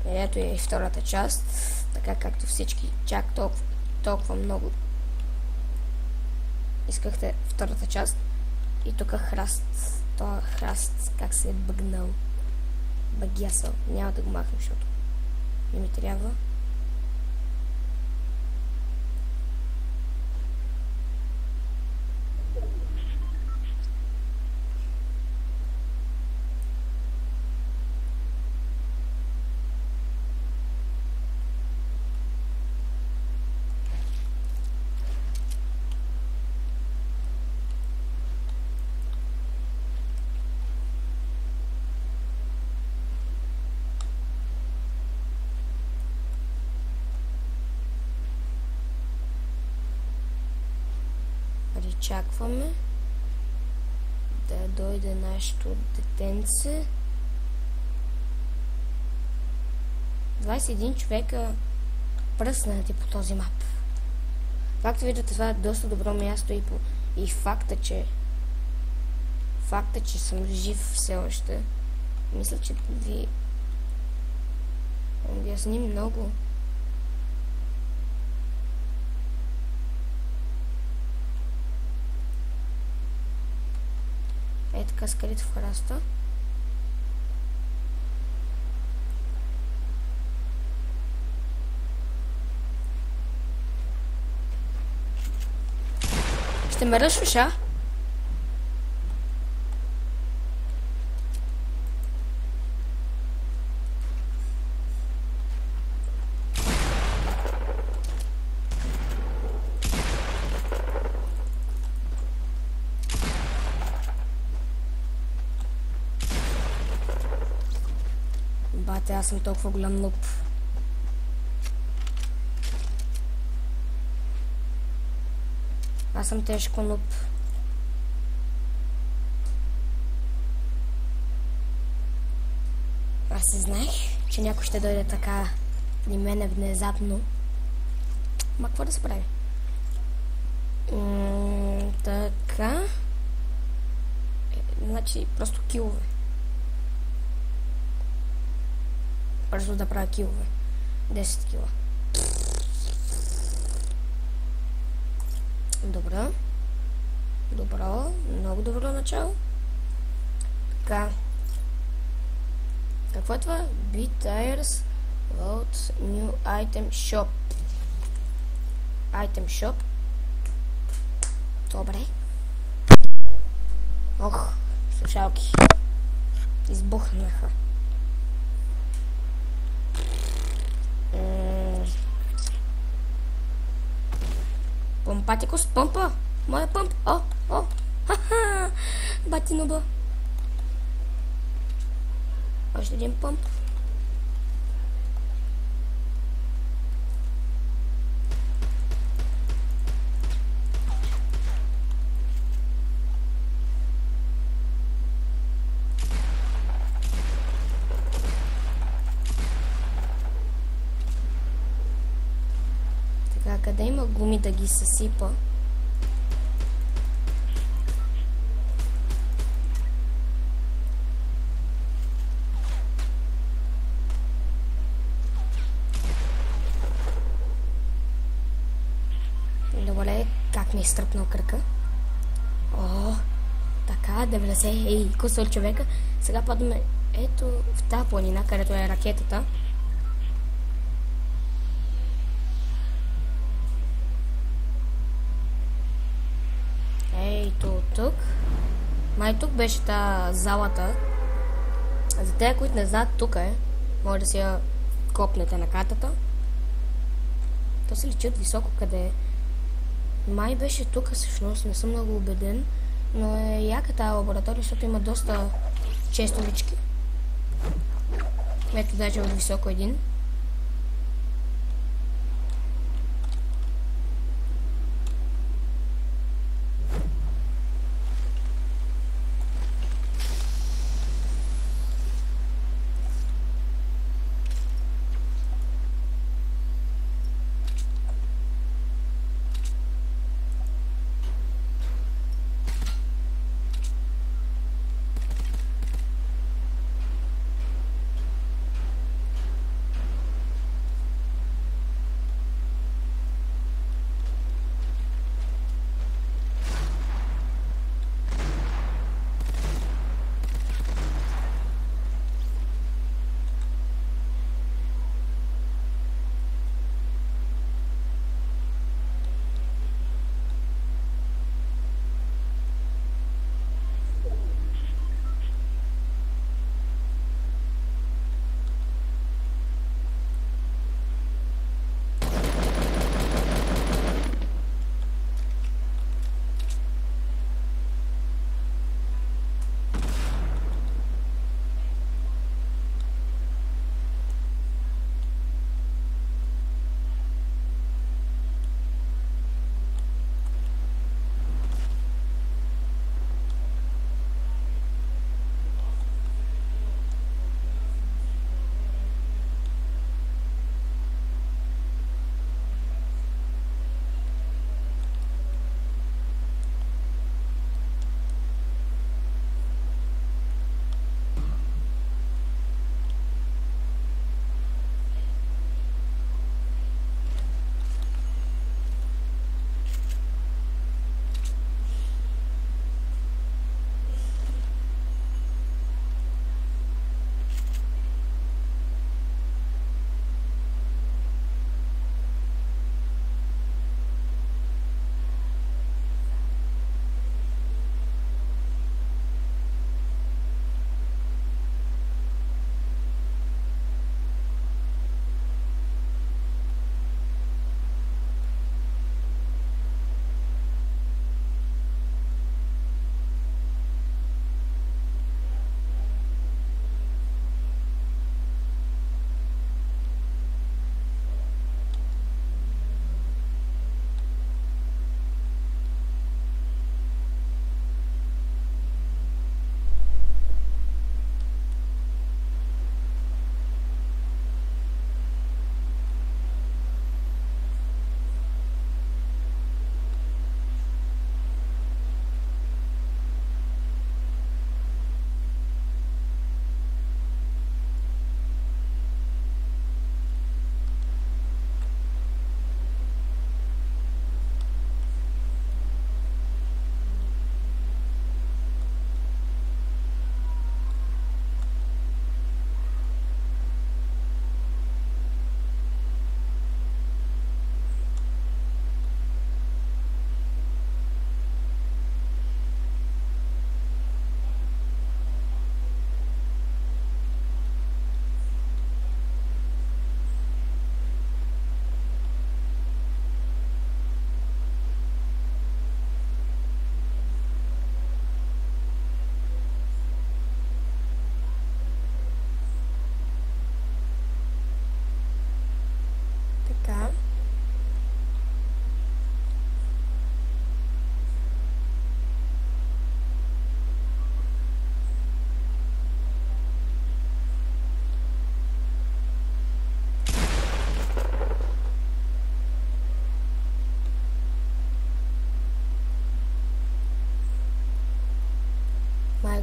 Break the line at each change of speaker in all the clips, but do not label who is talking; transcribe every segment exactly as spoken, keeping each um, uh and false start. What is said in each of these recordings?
Ето е и втората част, така както всички чак толкова, толкова много искахте втората част. И тук храст, това храст как се е бъгнал, багясал, няма да го махнем, защото не ми трябва. Причакваме да дойде нашето детенце. двайсет и един човека пръснати по този мап. Както виждате, това е доста добро място и, по, и факта, че факта, че съм жив все още. Мисля, че ви обясни много. Е така скрит в храста. Ще ме ръшваш, а? Бате, аз съм толкова голям нуп. Аз съм тежко нуп. Аз се знаех, че някой ще дойде така при мене внезапно. Ма какво да се прави? М така. Е, значи, просто килове. Бързо да правя килове. десет кила. Добро. Добро. Много добро начало. Така. Какво е това? B-Tires Load New Item Shop. Item Shop. Добре. Ох, слушалки. Избухнаха. Помпатикос, помпа! Моя помп! О, о! Ха-ха! Батинуба! Още един помп. Така, къде има гуми да ги съсипа? Добре, как ми е стръпнал кръка? О, така, деветдесет, ей, кусал човека. Сега падаме ето в тази планина, където е ракетата. Ето тук. Май тук беше та залата. За тези, които не знаят, тук е. Може да си я копнете на картата. То се личи от високо къде е. Май беше тук всъщност, не съм много убеден. Но е яка тази лаборатория, защото има доста честолички. Ето даже от високо един.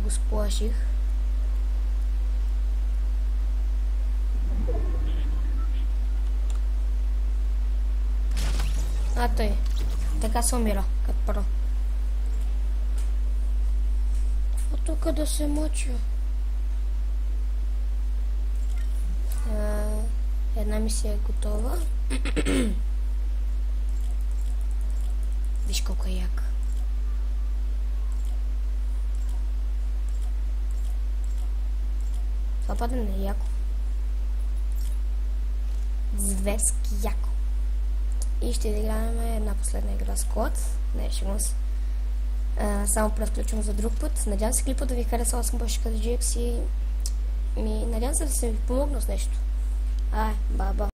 го сплаших. А тъй. Така се умира, като първо. А тук да се мъча. Една мисия е готова. Виж колко е яка. Това падане е яко. Звездки яко. И ще играем една последна игра с Клод. Не, ще му се. Само превключвам за друг път. Надявам се клипа да ви хареса. Аз съм Башика да Джи Екс и ми надявам се да съм ви помогнал с нещо. Ай, баба.